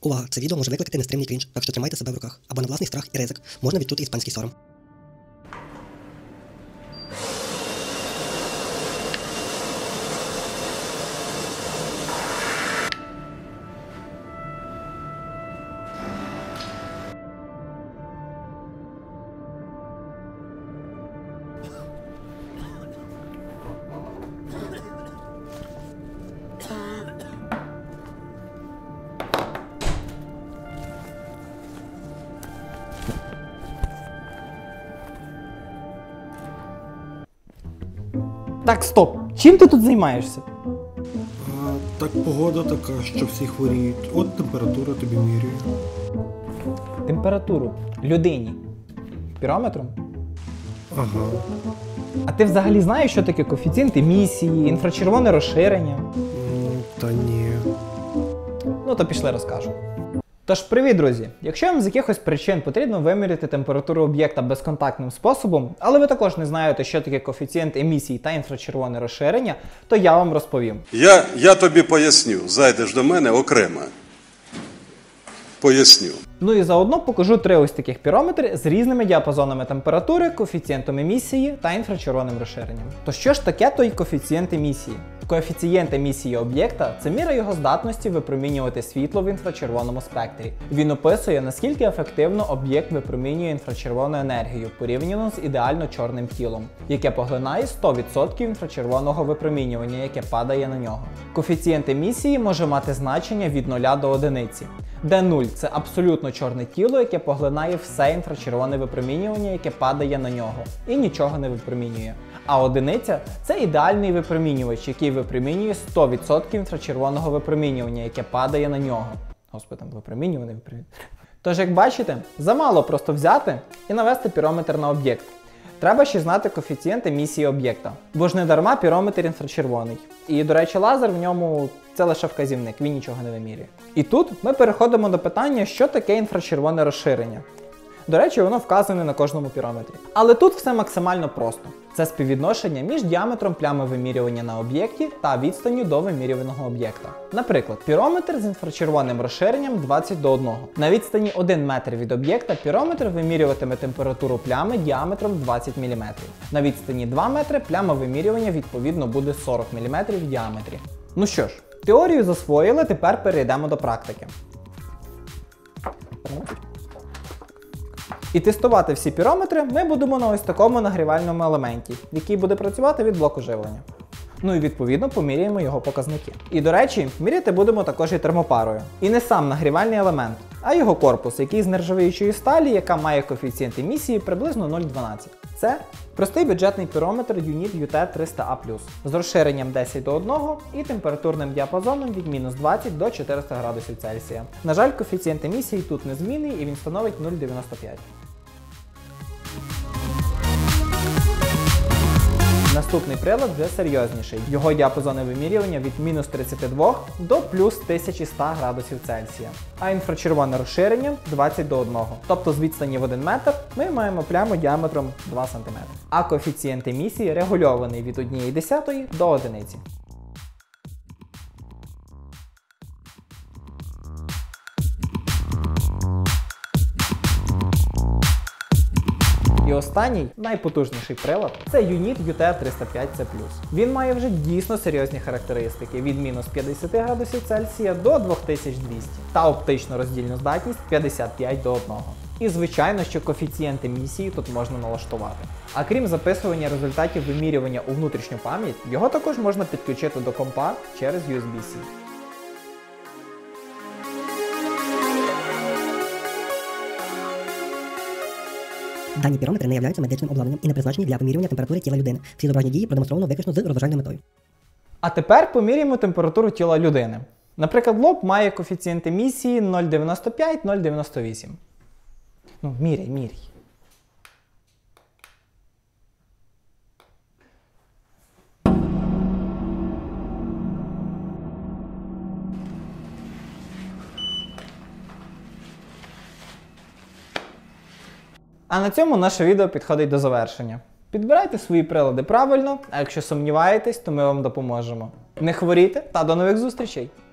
Увага! Це відео може викликати нестримний крінж, так що тримайте себе в руках. Або на власний страх і ризик можна відчути іспанський сором. Так, стоп! Чим ти тут займаєшся? Так погода така, що всі хворіють. От температура тобі міряє. Температуру людині пірометром? Ага. А ти взагалі знаєш, що таке коефіцієнт емісії, інфрачервоне розширення? Та ні. Ну то пішли розкажу. Тож, привіт, друзі! Якщо вам з якихось причин потрібно виміряти температуру об'єкта безконтактним способом, але ви також не знаєте, що таке коефіцієнт емісії та інфрачервоне розширення, то я вам розповім. Я тобі поясню, зайдеш до мене окремо. Поясню. Ну і заодно покажу 3 ось таких пірометри з різними діапазонами температури, коефіцієнтом емісії та інфрачервоним розширенням. То що ж таке той коефіцієнт емісії? Коефіцієнт емісії об'єкта – це міра його здатності випромінювати світло в інфрачервоному спектрі. Він описує, наскільки ефективно об'єкт випромінює інфрачервону енергію порівняно з ідеально чорним тілом, яке поглинає 100% інфрачервоного випромінювання, яке падає на нього. Коефіцієнт емісії може мати значення від 0 до 1, де 0 – це абсолютно чорне тіло, яке поглинає все інфрачервоне випромінювання, яке падає на нього, і нічого не випромінює. А 1 – це ідеальний випромінювач, який випромінює 100% інфрачервоного випромінювання, яке падає на нього. Господи, там випромінюваний. Тож, як бачите, замало просто взяти і навести пірометр на об'єкт. Треба ще знати коефіцієнт емісії об'єкта, бо ж не дарма пірометр інфрачервоний. І, до речі, лазер в ньому – це лише вказівник, він нічого не вимірює. І тут ми переходимо до питання, що таке інфрачервоне розширення. До речі, воно вказане на кожному пірометрі. Але тут все максимально просто. Це співвідношення між діаметром плями вимірювання на об'єкті та відстанню до вимірюваного об'єкта. Наприклад, пірометр з інфрачервоним розширенням 20 до 1. На відстані 1 метр від об'єкта пірометр вимірюватиме температуру плями діаметром 20 мм. На відстані 2 метри пляма вимірювання відповідно буде 40 мм в діаметрі. Ну що ж, теорію засвоїли, тепер перейдемо до практики. І тестувати всі пірометри ми будемо на ось такому нагрівальному елементі, який буде працювати від блоку живлення. Ну і відповідно поміряємо його показники. І до речі, міряти будемо також і термопарою. І не сам нагрівальний елемент, а його корпус, який з нержавіючої сталі, яка має коефіцієнт емісії приблизно 0,12. Це простий бюджетний пірометр UNIT UT300A+, з розширенням 10 до 1 і температурним діапазоном від мінус 20 до 400 градусів Цельсія. На жаль, коефіцієнт емісії тут незмінний і він становить 0,95. Наступний прилад вже серйозніший. Його діапазони вимірювання від мінус 32 до плюс 1100 градусів Цельсія. А інфрачервоне розширення 20 до 1. Тобто з відстані в 1 метр ми маємо пляму діаметром 2 см. А коефіцієнт емісії регульований від 1,1 до 1. І останній, найпотужніший прилад – це UNIT UT305C+. Він має вже дійсно серйозні характеристики від мінус 50 градусів Цельсія до 2200 та оптичну роздільну здатність 55 до 1. І звичайно, що коефіцієнт емісії тут можна налаштувати. А крім записування результатів вимірювання у внутрішню пам'ять, його також можна підключити до компа через USB-C. Дані пірометри не являються медичним обладнанням і не призначені для вимірювання температури тіла людини. Всі зображені дії продемонстровано виключно з розважальною метою. А тепер поміряємо температуру тіла людини. Наприклад, лоб має коефіцієнт емісії 0,95-0,98. Ну, міряй. А на цьому наше відео підходить до завершення. Підбирайте свої прилади правильно, а якщо сумніваєтесь, то ми вам допоможемо. Не хворійте та до нових зустрічей!